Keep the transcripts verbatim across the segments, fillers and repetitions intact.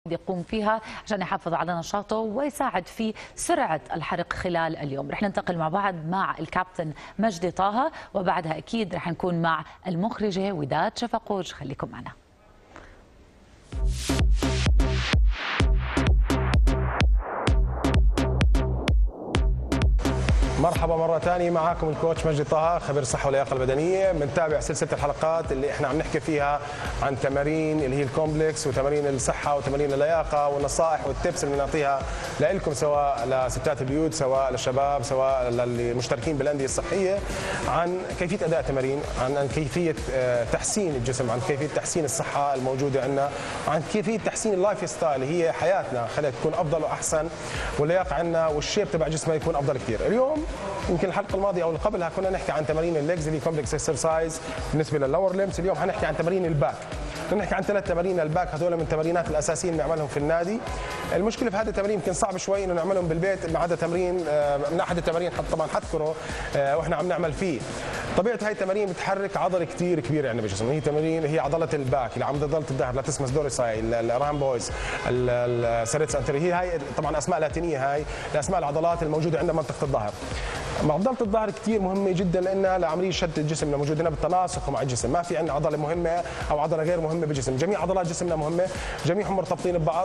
يقوم فيها عشان يحافظ على نشاطه ويساعد في سرعة الحرق خلال اليوم. رح ننتقل مع بعض مع الكابتن مجدي طه، وبعدها أكيد رح نكون مع المخرجة وداد شفقوج. خليكم معنا. مرحبا مرة ثانية، معاكم الكوتش مجدي طه، خبير الصحة واللياقة البدنية. بنتابع سلسلة الحلقات اللي احنا عم نحكي فيها عن تمارين اللي هي الكومبلكس وتمارين الصحة وتمارين اللياقة والنصائح والتبس اللي بنعطيها لكم، سواء لستات البيوت سواء للشباب سواء للمشتركين بالأندية الصحية، عن كيفية أداء تمارين، عن كيفية تحسين الجسم، عن كيفية تحسين الصحة الموجودة عندنا، عن كيفية تحسين اللايف ستايل اللي هي حياتنا، خليها تكون أفضل وأحسن، واللياقة عندنا والشيب تبع جسمنا يكون أفضل كثير. اليوم يمكن الحلقه الماضيه او اللي قبلها كنا نحكي عن تمارين الليجز اللي كومبلكس اكسرسايز بالنسبه لللور ليمز. اليوم حنحكي عن تمارين الباك. نحكي عن ثلاث تمارين الباك، هذول من التمارينات الاساسيه اللي بنعملهم في النادي. المشكله في هذه التمارين يمكن صعب شوي انه نعملهم بالبيت، ما عدا تمرين من احد التمارين حتى طبعا حذكره واحنا عم نعمل فيه. طبيعه هاي التمارين بتحرك عضله كثير كبيره عندنا بالجسم، هي تمارين هي عضله الباك اللي عم عضله الظهر، لاتسمس دوريساي، الرامبويز، السيريتس انتري، هي هاي طبعا اسماء لاتينيه، هاي الاسماء العضلات الموجوده عندنا منطقه الظهر. عضله الظهر كثير مهمه جدا لانها لعمليه شد الجسم اللي موجود هنا بالتناسق مع الجسم، ما في عندنا عضله مهمه او عضله غير مهمه بالجسم، جميع عضلات جسمنا مهمه، جميعهم مرتبطين ببعض.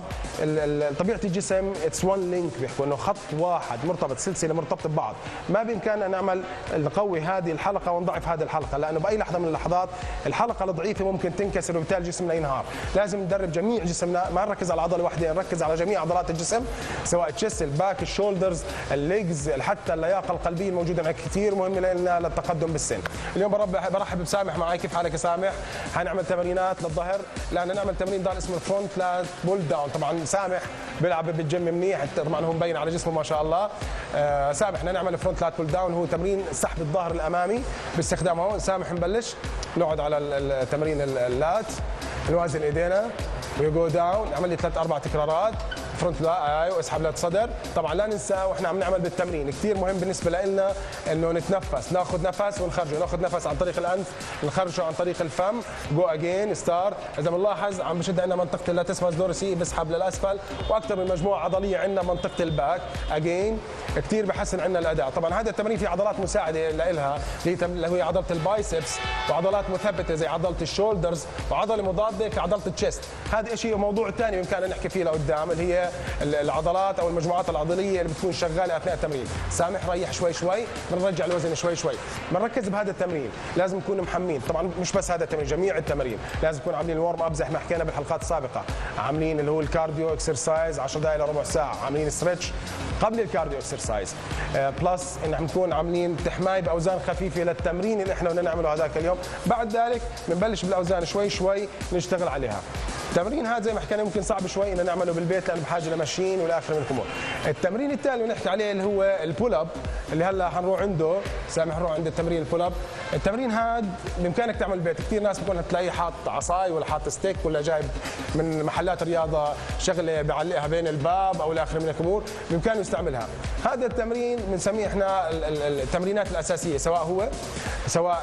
طبيعه الجسم اتس وان لينك، بيحكوا انه خط واحد مرتبط، سلسله مرتبطه ببعض. ما بامكاننا نعمل نقوي هذه الحلقه ونضعف هذه الحلقه، لانه باي لحظه من اللحظات الحلقه الضعيفه ممكن تنكسر وبالتالي جسمنا ينهار. لازم ندرب جميع جسمنا، ما نركز على عضله واحده، نركز على جميع عضلات الجسم، سواء التشست، الباك، الشولدرز، الليجز، حتى اللياقه القلبيه الموجوده عندنا كثير مهمه لنا للتقدم بالسن. اليوم برحب بسامح معي. كيف حالك يا سامح؟ حنعمل تمارينات للظهر، لان نعمل تمرين ضل اسمه الفرونت فلات بول داون. طبعا سامح بيلعب بالجيم منيح، طبعا هو مبين على جسمه ما شاء الله. آه سامح بدنا نعمل فرونت فلات بول داون، هو تمرين سحب الظهر الامامي باستخدامه. هون سامح نبلش نقعد على التمرين اللات، نوازن ايدينا ويجو داون، نعمل لي ثلاث اربع تكرارات فرونت لا ايوه، اسحب للصدر. طبعا لا ننسى واحنا عم نعمل بالتمرين كثير مهم بالنسبه لنا انه نتنفس، ناخذ نفس ونخرجه، ناخذ نفس عن طريق الانف نخرجه عن طريق الفم. جو اجين ستار. اذا بنلاحظ عم بشد عندنا منطقه اللاتسمس دورسي، بسحب للاسفل، واكثر من مجموعه عضليه عندنا منطقه الباك اجين، كثير بحسن عندنا الاداء. طبعا هذا التمرين في عضلات مساعده لها اللي هي عضله البايسبس، وعضلات مثبته زي عضله الشولدرز، وعضله مضاده كعضله التشست. هذا شيء موضوع ثاني بامكاننا نحكي فيه لقدام، اللي هي العضلات او المجموعات العضليه اللي بتكون شغاله اثناء التمرين. سامح ريح شوي شوي، بنرجع الوزن شوي شوي، بنركز بهذا التمرين، لازم نكون محمين. طبعا مش بس هذا التمرين، جميع التمارين لازم نكون عاملين الورم اب زي ما حكينا بالحلقات السابقه، عاملين اللي هو الكارديو اكسرسايز عشر دقائق لربع ساعه، عاملين ستريتش قبل الكارديو اكسرسايز، آه بلس ان عم نكون عاملين تحماي باوزان خفيفه للتمرين اللي احنا بدنا نعمله هذاك اليوم. بعد ذلك بنبلش بالاوزان شوي شوي نشتغل عليها. التمرين هذا زي ما حكينا ممكن صعب شوي ان نعمله بالبيت لانه بحاجه لماشين والى اخره من الامور. التمرين الثاني اللي بنحكي عليه اللي هو البول اب، اللي هلا حنروح عنده، سامح نروح عند التمرين البول اب. التمرين هذا بامكانك تعمل بالبيت، كثير ناس بكون تلاقيه حاط عصاي ولا حاط ستيك ولا جايب من محلات رياضه شغله بيعلقها بين الباب او الى اخره من الامور، بامكانه يستعملها. هذا التمرين بنسميه احنا التمرينات الاساسيه، سواء هو سواء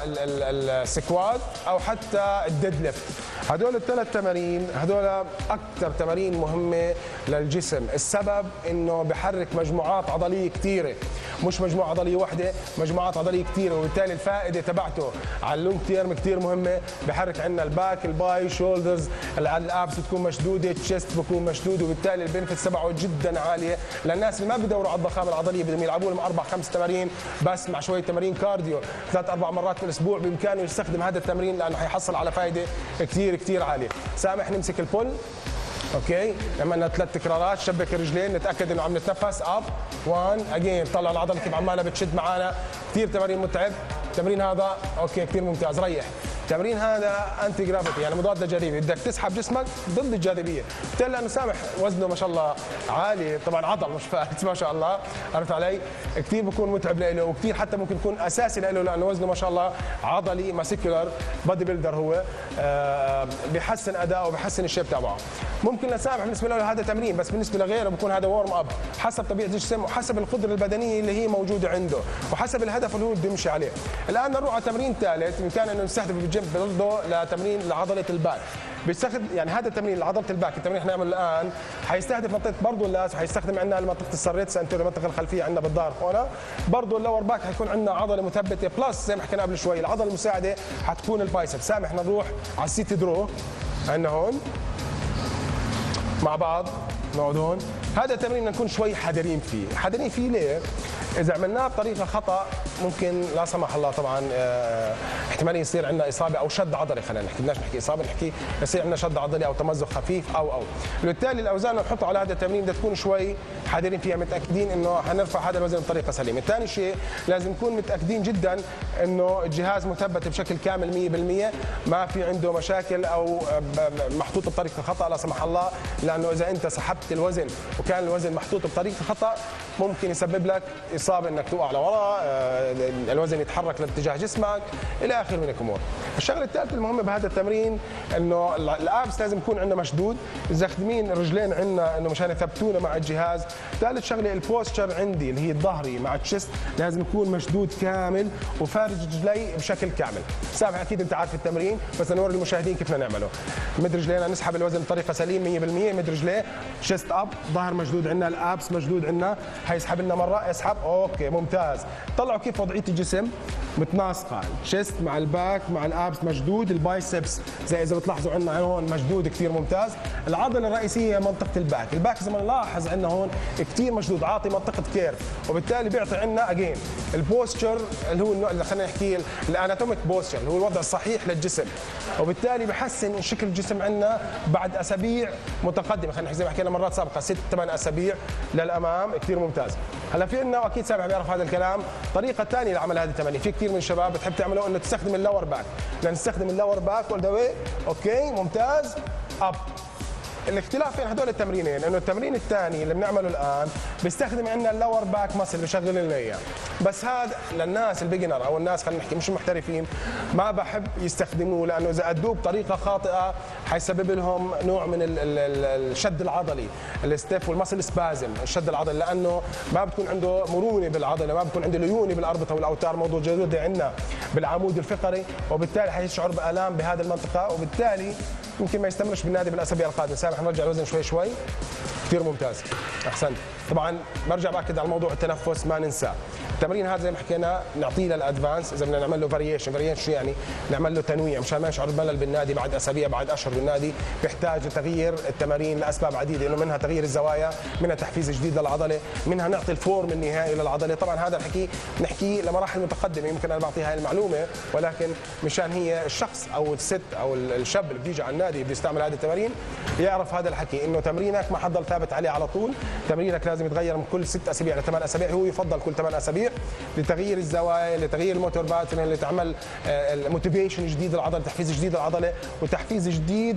السكواد او حتى الديد ليفت. هدول الثلاث تمارين هدول اكثر تمارين مهمه للجسم، السبب انه بحرك مجموعات عضليه كثيره، مش مجموعه عضليه واحده، مجموعات عضليه كثيره، وبالتالي الفائده تبعته على اللونج تيرم كثير مهمه. بحرك عندنا الباك، الباي، شولدرز، الابس بتكون مشدوده، التشست بكون مشدود، وبالتالي البنفيتس تبعه جدا عاليه للناس اللي ما بيدوروا على الضخامه العضليه، بدهم يلعبوا لهم اربع خمس تمارين بس مع شويه تمارين كارديو ثلاث اربع مرات في الاسبوع. بامكانه يستخدم هذا التمرين لانه حيحصل على فائده كثير كثير عاليه. سامح نمسك البول، اوكي، عملنا ثلاث تكرارات، شبك الرجلين، نتاكد انه عم نتنفس، اب واحد اجين، طلع العضله كيف عمالها بتشد معنا، كثير تمارين متعب. التمرين هذا اوكي كثير ممتاز، ريح. التمرين هذا انتي جرافيتي يعني مضاد للجاذبيه، بدك تسحب جسمك ضد الجاذبيه، بالتالي لانه سامح وزنه ما شاء الله عالي، طبعا عضل مش فارس ما شاء الله، عرفت علي؟ كثير بكون متعب له، وكثير حتى ممكن يكون اساسي له لانه وزنه ما شاء الله عضلي ماسكولار بادي بيلدر هو، آه بيحسن اداؤه وبيحسن الشيب تبعه. ممكن لسامح بالنسبه له هذا تمرين، بس بالنسبه لغيره بكون هذا وورم اب، حسب طبيعه الجسم وحسب القدره البدنيه اللي هي موجوده عنده وحسب الهدف اللي هو بده يمشي عليه. الان نروح على تمرين ثالث، بامكاننا انه نستهدف الجيم برضه لتمرين لعضله الباك. بيستخدم يعني هذا التمرين لعضله الباك، التمرين اللي حنعمله الان حيستهدف منطقه برضه اللاس، وحيستخدم عندنا منطقه السريتس انتيريور، المنطقه الخلفيه عندنا بالظهر هنا. برضه اللور باك حيكون عندنا عضله مثبته بلس زي ما حكينا قبل شوي العضله المساعده حتكون البايسب. سامح احنا نروح على السيتي درو عندنا هون مع بعض، نقعد هون. هذا التمرين بدنا نكون شوي حذرين فيه، حذرين فيه ليه؟ إذا عملناه بطريقة خطأ ممكن لا سمح الله طبعا اه احتمال يصير عندنا إصابة أو شد عضلي، خلينا نحكي بدناش نحكي إصابة، نحكي يصير عندنا شد عضلي أو تمزق خفيف أو أو بالتالي الأوزان اللي نحطها على هذا التمرين بدها تكون شوي حذرين فيها، متأكدين إنه حنرفع هذا الوزن بطريقة سليمة. ثاني شيء لازم نكون متأكدين جدا إنه الجهاز مثبت بشكل كامل مية بالمية، ما في عنده مشاكل أو محطوط بطريقة خطأ لا سمح الله، لأنه إذا أنت سحبت الوزن وكان الوزن محطوط بطريقة خطأ ممكن يسبب لك إصابة، إنك تقع لورا، الوزن يتحرك لاتجاه جسمك إلى آخره من الأمور. الشغلة الثالثة المهمة بهذا التمرين إنه الأبس لازم يكون عندنا مشدود، مزخدمين الرجلين عندنا إنه مشان يثبتونا مع الجهاز. ثالث شغلة البوستشر عندي اللي هي الظهري مع التشست لازم يكون مشدود كامل وفارج رجلي بشكل كامل. سامح أكيد أنت عارف التمرين بس نوري المشاهدين كيف بدنا نعمله. مد رجلينا نسحب الوزن بطريقة سليمة مية بالمية، مد رجليه، تشست أب، ظهر مشدود عندنا، الأبس مشدود عندنا، هيسحب لنا مرة، اسحب، أوكي ممتاز. طلعوا كيف وضعية الجسم متناسقة، الشيست مع الباك مع الابس مشدود، البايسبس زي اذا بتلاحظوا عندنا هون مشدود كثير ممتاز. العضله الرئيسيه منطقه الباك، الباك اذا ما نلاحظ عندنا هون كثير مشدود، عاطي منطقه كيرف، وبالتالي بيعطي عندنا اجين البوستشر اللي هو اللي خلينا نحكي الاناتوميك بوستشر اللي هو الوضع الصحيح للجسم، وبالتالي بحسن شكل الجسم عندنا بعد اسابيع متقدمه، خلينا نحكي زي ما حكينا مرات سابقه ست ثمان اسابيع للامام، كثير ممتاز. هلا في عندنا واكيد سامح بيعرف هذا الكلام طريقه ثانيه لعمل هذه التمارين، في كثير من الشباب بتحب تعمله انه تستخدم اللور باك، بدنا نستخدم اللور باك اول ذا واي، اوكي ممتاز، اب. الاختلاف بين هدول التمرينين انه التمرين الثاني اللي بنعمله الان بيستخدم عندنا اللور باك ماسل بشغل لنا اياه، بس هذا للناس البيجنر او الناس خلينا نحكي مش المحترفين ما بحب يستخدموه، لانه اذا ادوه بطريقه خاطئه حيسبب لهم نوع من الشد العضلي، الستيف والماسل سبازم، الشد العضلي، لانه ما بتكون عنده مرونه بالعضله، ما بتكون عنده ليونه بالاربطه والاوتار، موضوع جلوده عندنا بالعمود الفقري، وبالتالي حيشعر بالام بهذه المنطقه، وبالتالي يمكن ما يستمرش بالنادي بالاسابيع القادمه. سامح نرجع الوزن شوي شوي، كثير ممتاز، احسنت. طبعا برجع باكد على موضوع التنفس ما ننساه، التمرين هذا زي ما حكينا نعطيه للادفانس، اذا بدنا نعمل له فاريشن، فاريشن شو يعني؟ نعمل له تنويع مشان ما يشعر بملل بالنادي بعد اسابيع بعد اشهر بالنادي، بيحتاج لتغيير التمارين لاسباب عديده، انه منها تغيير الزوايا، منها تحفيز جديد للعضله، منها نعطي الفورم النهائي للعضله. طبعا هذا الحكي نحكيه لمراحل متقدمه، يمكن انا بعطي هاي المعلومه، ولكن مشان هي الشخص او الست او الشاب اللي بيجي على النادي بده يستعمل هذه التمارين يعرف هذا الحكي، انه تمرينك ما حضل ثابت عليه على طول، تمرينك لازم يتغير من كل ست اسابيع لثمان اسابيع، هو يفضل كل ثمان اسابيع لتغيير الزوايا، لتغيير الموتور باترن، لتعمل الموتيفيشن جديد للعضله، تحفيز جديد للعضله، وتحفيز جديد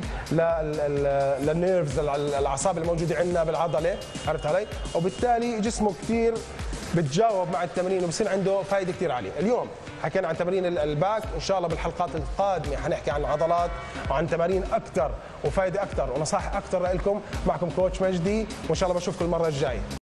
للنيرفز، الاعصاب الموجوده عندنا بالعضله، عرفت علي؟ وبالتالي جسمه كثير بتجاوب مع التمرين وبصير عنده فائده كثير عاليه. اليوم حكينا عن تمارين الباك، ان شاء الله بالحلقات القادمه حنحكي عن العضلات وعن تمارين اكثر وفائده اكثر ونصائح اكثر لكم. معكم كوتش مجدي، وان شاء الله بشوفكم المره الجايه.